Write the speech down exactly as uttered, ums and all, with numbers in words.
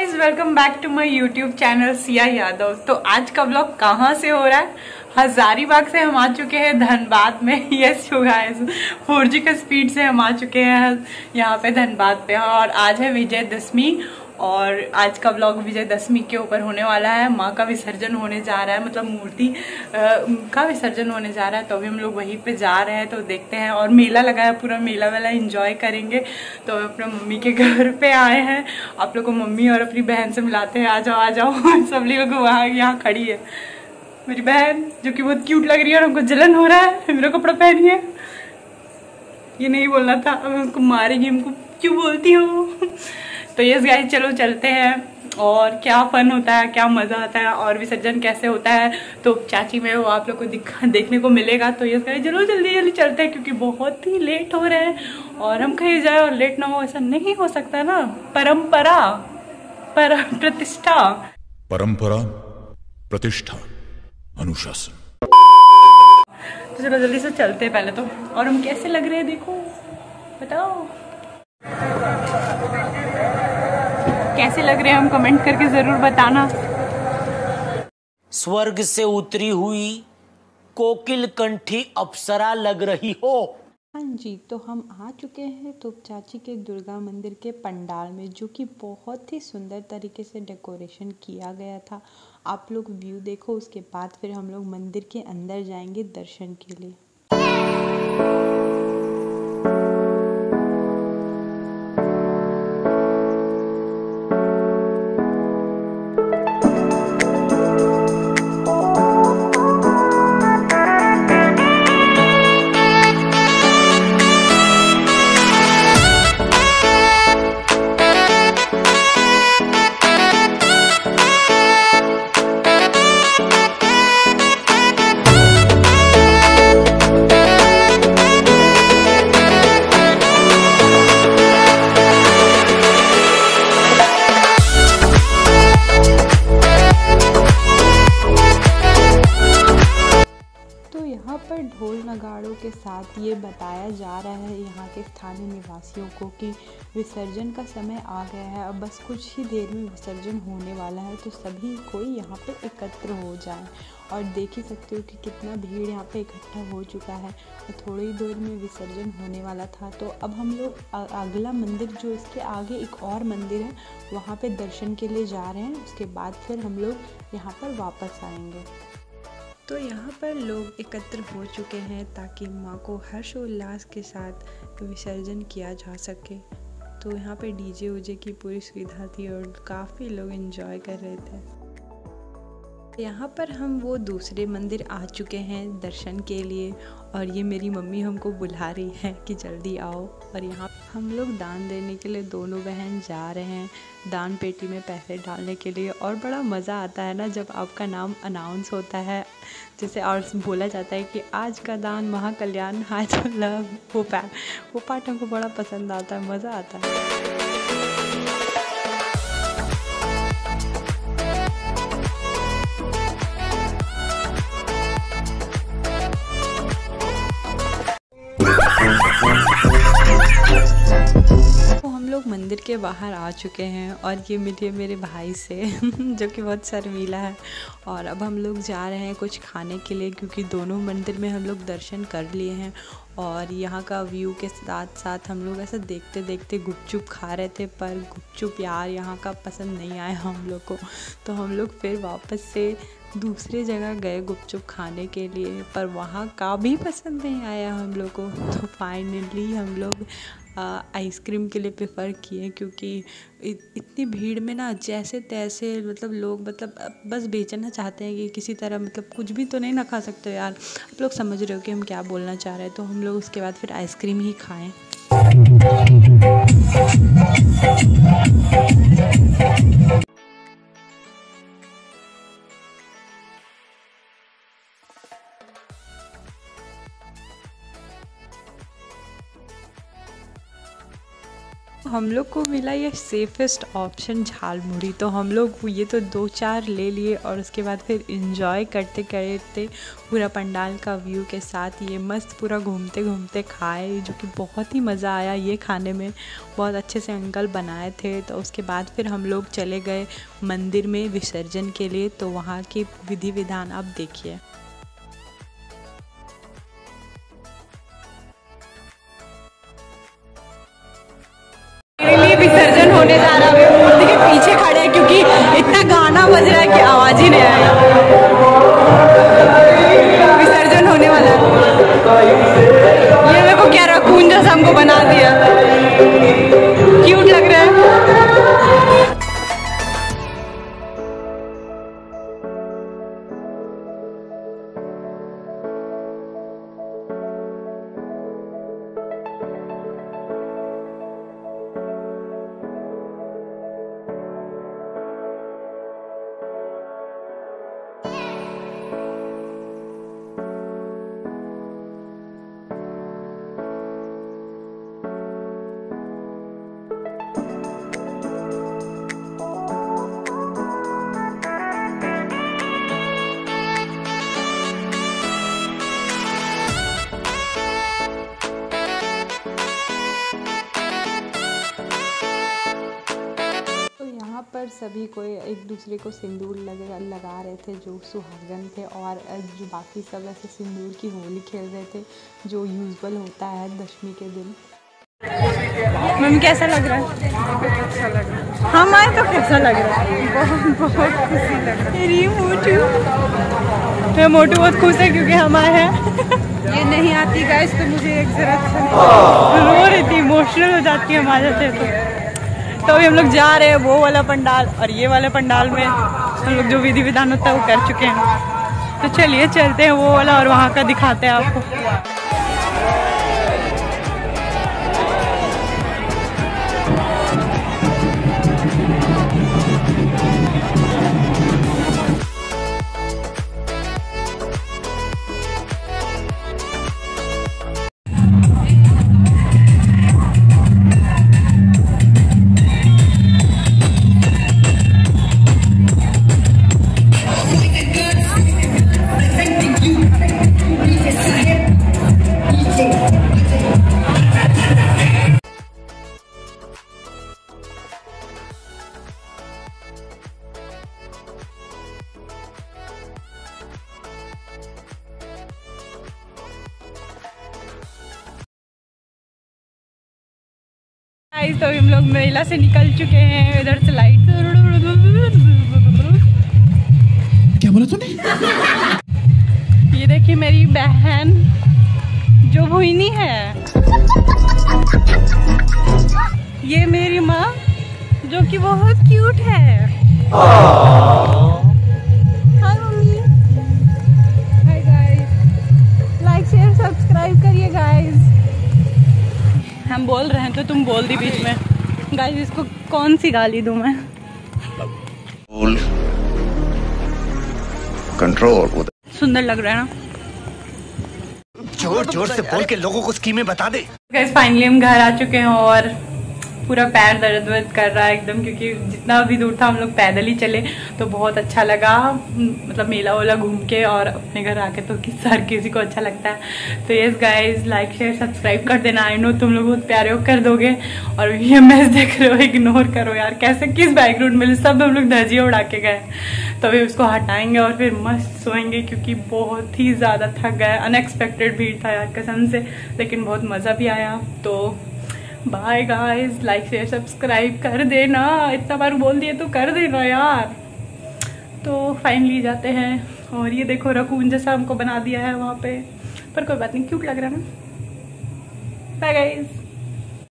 Guys, welcome back to my YouTube channel Siya Yadav. तो आज का ब्लॉग कहाँ से हो रहा है? हजारीबाग से हम आ चुके हैं धनबाद में। Yes you guys, four G का स्पीड से हम आ चुके हैं यहाँ पे धनबाद पे। और आज है विजयदशमी और आज का ब्लॉग विजयदशमी के ऊपर होने वाला है। माँ का विसर्जन होने जा रहा है, मतलब मूर्ति का विसर्जन होने जा रहा है। तो अभी हम लोग वहीं पे जा रहे हैं, तो देखते हैं। और मेला लगा है, पूरा मेला वेला एंजॉय करेंगे। तो अपने मम्मी के घर पे आए हैं। आप लोग को मम्मी और अपनी बहन से मिलाते हैं। आ जाओ आ जाओ। सब लोग वहाँ यहाँ खड़ी है मेरी बहन, जो कि बहुत क्यूट लग रही है और हमको जलन हो रहा है। मेरा कपड़ा पहनिए, ये नहीं बोलना था, अब हमको मारेगी। हमको क्यों बोलती हो? तो यस गाइस, चलो चलते हैं। और क्या फन होता है, क्या मजा आता है और विसर्जन कैसे होता है, तो चाची में वो आप लोग को दिखा देखने को मिलेगा। तो यस गाइस, चलो जल्दी जल्दी चलते हैं, क्योंकि बहुत ही लेट हो रहे हैं। और हम कहीं जाए और लेट ना हो, ऐसा नहीं हो सकता ना। परंपरा पर प्रतिष्ठा परंपरा प्रतिष्ठा अनुशासन। तो चलो जल्दी से चलते हैं पहले तो। और हम कैसे लग रहे हैं देखो, बताओ कैसे लग रहे हैं हम, कमेंट करके जरूर बताना। स्वर्ग से उतरी हुई कोकिल कंठी अप्सरा लग रही हो। हाँ जी, तो हम आ चुके हैं तो चाची के दुर्गा मंदिर के पंडाल में, जो कि बहुत ही सुंदर तरीके से डेकोरेशन किया गया था। आप लोग व्यू देखो, उसके बाद फिर हम लोग मंदिर के अंदर जाएंगे दर्शन के लिए। ढोल नगाड़ों के साथ ये बताया जा रहा है यहाँ के स्थानीय निवासियों को कि विसर्जन का समय आ गया है। अब बस कुछ ही देर में विसर्जन होने वाला है, तो सभी कोई यहाँ पे एकत्र हो जाए। और देख ही सकते हो कि कितना भीड़ यहाँ पे इकट्ठा हो चुका है। और थोड़ी ही देर में विसर्जन होने वाला था। तो अब हम लोग अगला मंदिर, जो इसके आगे एक और मंदिर है, वहाँ पे दर्शन के लिए जा रहे हैं। उसके बाद फिर हम लोग यहाँ पर वापस आएंगे। तो यहाँ पर लोग एकत्र हो चुके हैं ताकि माँ को हर्षोल्लास के साथ विसर्जन किया जा सके। तो यहाँ पे डीजे उजे की पूरी सुविधा थी और काफ़ी लोग एंजॉय कर रहे थे। यहाँ पर हम वो दूसरे मंदिर आ चुके हैं दर्शन के लिए। और ये मेरी मम्मी हमको बुला रही है कि जल्दी आओ। और यहाँ हम लोग दान देने के लिए दोनों बहन जा रहे हैं, दान पेटी में पैसे डालने के लिए। और बड़ा मज़ा आता है ना जब आपका नाम अनाउंस होता है, जैसे और बोला जाता है कि आज का दान महाकल्याण हाय तो लव। वो पार्ट वो पार्ट हमको बड़ा पसंद आता है, मज़ा आता है। मंदिर के बाहर आ चुके हैं और ये मिली मेरे भाई से जो कि बहुत शर्मीला है। और अब हम लोग जा रहे हैं कुछ खाने के लिए, क्योंकि दोनों मंदिर में हम लोग दर्शन कर लिए हैं। और यहाँ का व्यू के साथ साथ हम लोग ऐसा देखते देखते गुपचुप खा रहे थे, पर गुपचुप यार यहाँ का पसंद नहीं आया हम लोग को। तो हम लोग फिर वापस से दूसरे जगह गए गुपचुप खाने के लिए, पर वहाँ का भी पसंद नहीं आया हम लोग को। तो फाइनली हम लोग आइसक्रीम के लिए प्रेफर किए, क्योंकि इतनी भीड़ में ना जैसे तैसे मतलब लोग मतलब बस बेचना चाहते हैं कि किसी तरह, मतलब कुछ भी तो नहीं ना खा सकते यार। आप लोग समझ रहे हो कि हम क्या बोलना चाह रहे हैं। तो हम लोग उसके बाद फिर आइसक्रीम ही खाएं। हम लोग को मिला ये सेफेस्ट ऑप्शन झालमुड़ी। तो हम लोग ये तो दो चार ले लिए और उसके बाद फिर इंजॉय करते करते पूरा पंडाल का व्यू के साथ ये मस्त पूरा घूमते घूमते खाए, जो कि बहुत ही मज़ा आया ये खाने में। बहुत अच्छे से अंकल बनाए थे। तो उसके बाद फिर हम लोग चले गए मंदिर में विसर्जन के लिए। तो वहाँ की विधि विधान आप देखिए। विसर्जन होने जा रहा है, मूर्ति के पीछे खड़े हैं क्योंकि इतना गाना बज रहा है कि आवाज ही नहीं आया। विसर्जन होने वाला है। ये देखो क्या रकून जैसा हमको बना दिया, क्यूट लग रहा है। पर सभी कोई एक दूसरे को सिंदूर लगा लगा रहे थे जो सुहागन थे, और जो बाकी सब ऐसे सिंदूर की होली खेल रहे थे जो यूजुअल होता है दशमी के दिन। मम्मी कैसा लग रहा है? अच्छा लग रहा है। हम आए तो कैसा लग रहा है? बहुत बहुत खुशी लग रहा है। ये मोटू मैं मोटू बहुत खुश है क्योंकि हम आए हैं। ये नहीं आती गाइस तो मुझे एक जरा रो रही थी, इमोशनल हो जाती है हम आ जाते तो। तो अभी हम लोग जा रहे हैं वो वाला पंडाल, और ये वाले पंडाल में हम लोग जो विधि विधान होता है वो कर चुके हैं। तो चलिए चलते हैं वो वाला और वहाँ का दिखाते हैं आपको। तो हम लोग मेला से निकल चुके हैं, इधर से लाइट। क्या बोला तूने? ये देखिए मेरी बहन जो मोहिनी है, ये मेरी माँ जो कि बहुत क्यूट है। Hi mummy. Hi guys, like share subscribe करिए गाइस। हम बोल रहे हैं तो तुम बोल दी बीच में। गाइस इसको कौन सी गाली दूं मैं? कंट्रोल। सुंदर लग रहा है ना? जोर जोर से बोल के लोगों को स्कीमें बता दे। गाइस फाइनली हम घर आ चुके हैं और पूरा पैर दर्द वर्द कर रहा है एकदम, क्योंकि जितना भी दूर था हम लोग पैदल ही चले। तो बहुत अच्छा लगा, मतलब मेला वेला घूम के और अपने घर आके तो किस हर किसी को अच्छा लगता है। तो yes guys, like share subscribe कर देना। आई नो तुम लोग बहुत प्यारे हो, कर दोगे। और ये मैच देख रहे हो, इग्नोर करो यार। कैसे किस बैकग्राउंड में सब हम लोग धजिया उड़ा के गए। तो अभी उसको हटाएंगे और फिर मस्त सोएंगे, क्योंकि बहुत ही ज़्यादा थक गए। अनएक्सपेक्टेड भीड़ था यार कसम से, लेकिन बहुत मज़ा भी आया। तो bye guys, like share subscribe कर देना। इतना बार बोल दिए तो कर देना यार। तो फाइनली जाते हैं। और ये देखो रकून जैसा हमको बना दिया है वहाँ पे, पर कोई बात नहीं, क्यूट लग रहा है ना। Bye guys.